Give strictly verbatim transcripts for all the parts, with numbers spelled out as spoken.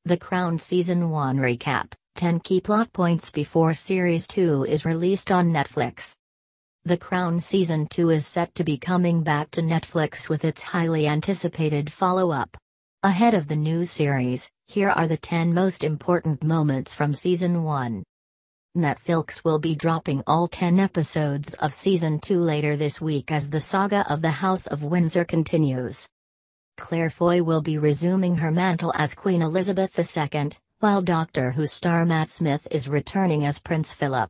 The Crown Season one Recap, ten Key Plot Points before Series two is released on Netflix. The Crown Season two is set to be coming back to Netflix with its highly anticipated follow-up. Ahead of the new series, here are the ten most important moments from Season one. Netflix will be dropping all ten episodes of Season two later this week as the saga of the House of Windsor continues. Claire Foy will be resuming her mantle as Queen Elizabeth the Second, while Doctor Who star Matt Smith is returning as Prince Philip.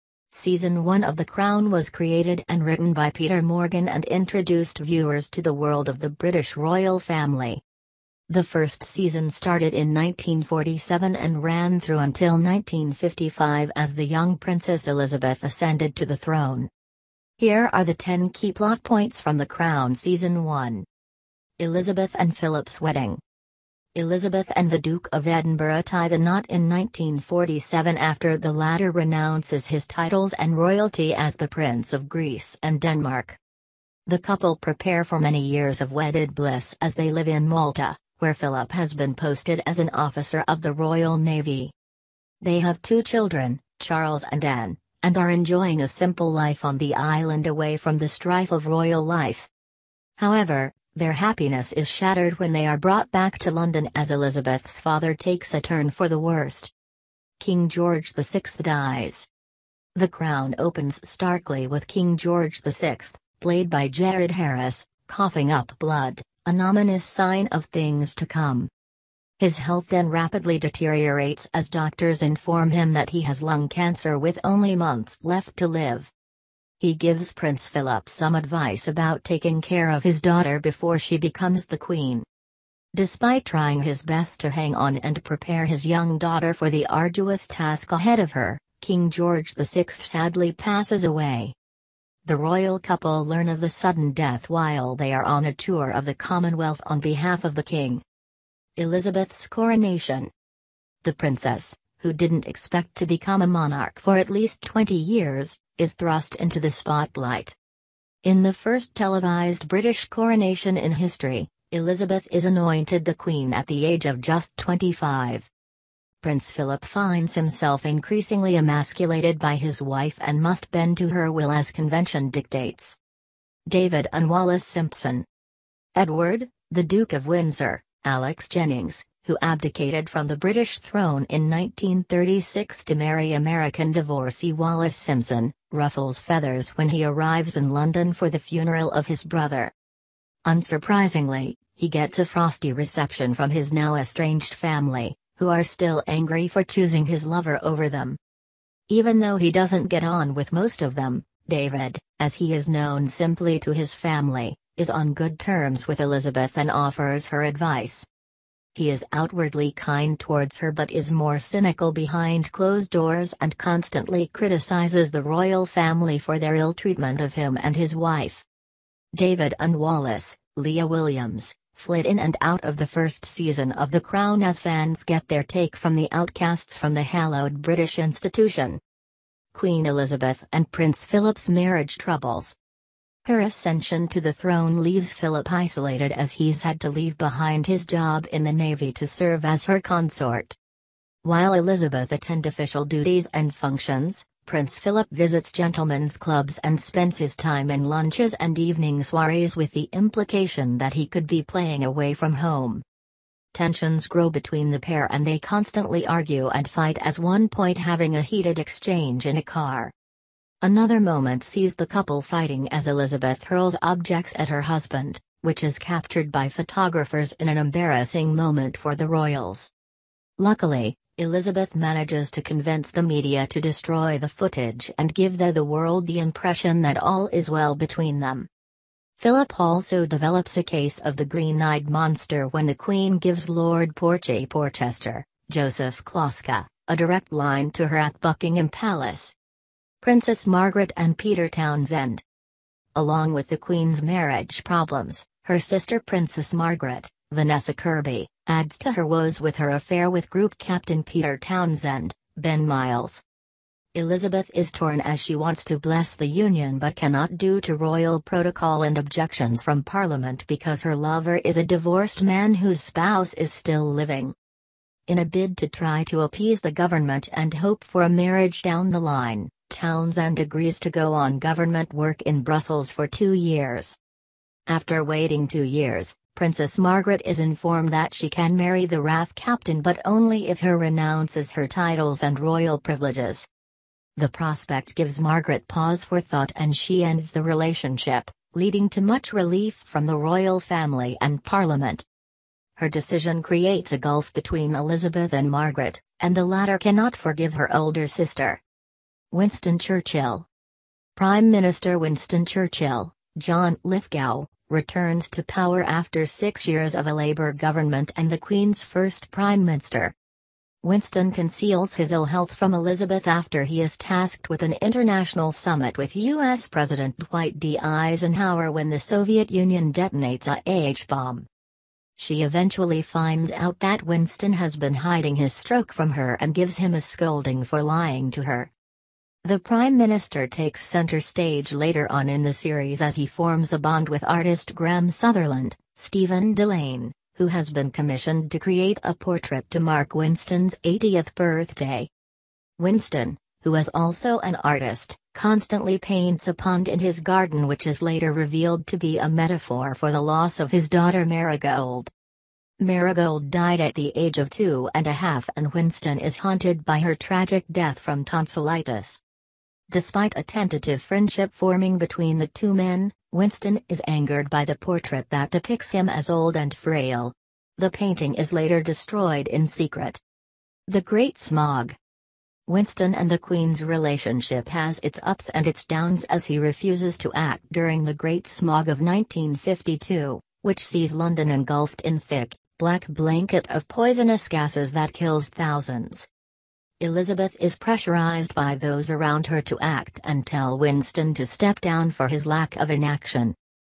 Season one of The Crown was created and written by Peter Morgan and introduced viewers to the world of the British royal family. The first season started in nineteen forty-seven and ran through until nineteen fifty-five as the young Princess Elizabeth ascended to the throne. Here are the ten key plot points from The Crown Season one. Elizabeth and Philip's wedding. Elizabeth and the Duke of Edinburgh tie the knot in nineteen forty-seven after the latter renounces his titles and royalty as the Prince of Greece and Denmark. The couple prepare for many years of wedded bliss as they live in Malta, where Philip has been posted as an officer of the Royal Navy. They have two children, Charles and Anne, and are enjoying a simple life on the island away from the strife of royal life. However, their happiness is shattered when they are brought back to London as Elizabeth's father takes a turn for the worst. King George the Sixth dies. The Crown opens starkly with King George the Sixth, played by Jared Harris, coughing up blood, an ominous sign of things to come. His health then rapidly deteriorates as doctors inform him that he has lung cancer with only months left to live. He gives Prince Philip some advice about taking care of his daughter before she becomes the queen. Despite trying his best to hang on and prepare his young daughter for the arduous task ahead of her, King George the Sixth sadly passes away. The royal couple learn of the sudden death while they are on a tour of the Commonwealth on behalf of the king. Elizabeth's coronation. The princess, who didn't expect to become a monarch for at least twenty years, is thrust into the spotlight. In the first televised British coronation in history, Elizabeth is anointed the Queen at the age of just twenty-five. Prince Philip finds himself increasingly emasculated by his wife and must bend to her will as convention dictates. David and Wallis Simpson. Edward, the Duke of Windsor, Alex Jennings, who abdicated from the British throne in nineteen thirty-six to marry American divorcee Wallis Simpson, ruffles feathers when he arrives in London for the funeral of his brother. Unsurprisingly, he gets a frosty reception from his now estranged family, who are still angry for choosing his lover over them. Even though he doesn't get on with most of them, David, as he is known simply to his family, is on good terms with Elizabeth and offers her advice. He is outwardly kind towards her but is more cynical behind closed doors and constantly criticizes the royal family for their ill treatment of him and his wife. David and Wallis, Leah Williams, flit in and out of the first season of The Crown as fans get their take from the outcasts from the hallowed British institution. Queen Elizabeth and Prince Philip's marriage troubles. Her ascension to the throne leaves Philip isolated as he's had to leave behind his job in the Navy to serve as her consort. While Elizabeth attends official duties and functions, Prince Philip visits gentlemen's clubs and spends his time in lunches and evening soirees with the implication that he could be playing away from home. Tensions grow between the pair and they constantly argue and fight, at one point having a heated exchange in a car. Another moment sees the couple fighting as Elizabeth hurls objects at her husband, which is captured by photographers in an embarrassing moment for the royals. Luckily, Elizabeth manages to convince the media to destroy the footage and give the, the world the impression that all is well between them. Philip also develops a case of the green-eyed monster when the Queen gives Lord Porchy Porchester, Joseph Kloska, a direct line to her at Buckingham Palace. Princess Margaret and Peter Townsend. Along with the Queen's marriage problems, her sister Princess Margaret, Vanessa Kirby, adds to her woes with her affair with group captain Peter Townsend, Ben Miles. Elizabeth is torn as she wants to bless the union but cannot due to royal protocol and objections from Parliament because her lover is a divorced man whose spouse is still living. In a bid to try to appease the government and hope for a marriage down the line, Townsend agrees to go on government work in Brussels for two years. After waiting two years, Princess Margaret is informed that she can marry the R A F captain, but only if her renounces her titles and royal privileges. The prospect gives Margaret pause for thought and she ends the relationship, leading to much relief from the royal family and Parliament. Her decision creates a gulf between Elizabeth and Margaret, and the latter cannot forgive her older sister. Winston Churchill. Prime Minister Winston Churchill, John Lithgow, returns to power after six years of a Labour government and the Queen's first Prime Minister. Winston conceals his ill health from Elizabeth after he is tasked with an international summit with U S President Dwight D. Eisenhower when the Soviet Union detonates a H-bomb. She eventually finds out that Winston has been hiding his stroke from her and gives him a scolding for lying to her. The Prime Minister takes center stage later on in the series as he forms a bond with artist Graham Sutherland, Stephen Delane, who has been commissioned to create a portrait to mark Winston's eightieth birthday. Winston, who is also an artist, constantly paints a pond in his garden, which is later revealed to be a metaphor for the loss of his daughter Marigold. Marigold died at the age of two and a half and Winston is haunted by her tragic death from tonsillitis. Despite a tentative friendship forming between the two men, Winston is angered by the portrait that depicts him as old and frail. The painting is later destroyed in secret. The Great Smog. Winston and the Queen's relationship has its ups and its downs as he refuses to act during the Great Smog of nineteen fifty-two, which sees London engulfed in thick, black blanket of poisonous gases that kills thousands. Elizabeth is pressurized by those around her to act and tell Winston to step down for his lack of inaction.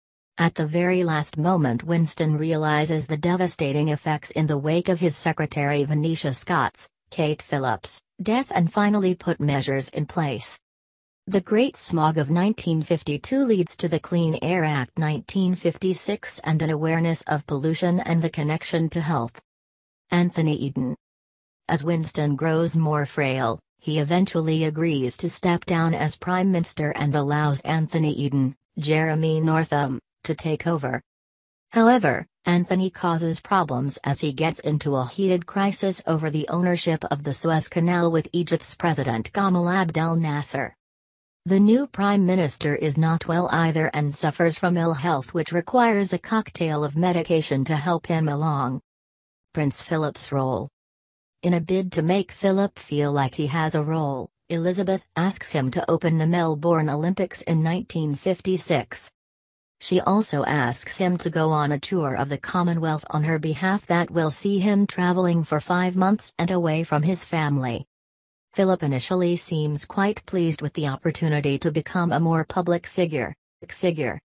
At the very last moment, Winston realizes the devastating effects in the wake of his secretary Venetia Scott's, Kate Phillips, death and finally put measures in place. The Great Smog of nineteen fifty-two leads to the Clean Air Act nineteen fifty-six and an awareness of pollution and the connection to health. Anthony Eden. As Winston grows more frail, he eventually agrees to step down as Prime Minister and allows Anthony Eden, Jeremy Northam, to take over. However, Anthony causes problems as he gets into a heated crisis over the ownership of the Suez Canal with Egypt's President Gamal Abdel Nasser. The new Prime Minister is not well either and suffers from ill health, which requires a cocktail of medication to help him along. Prince Philip's role. In a bid to make Philip feel like he has a role, Elizabeth asks him to open the Melbourne Olympics in nineteen fifty-six. She also asks him to go on a tour of the Commonwealth on her behalf that will see him traveling for five months and away from his family. Philip initially seems quite pleased with the opportunity to become a more public figure. figure.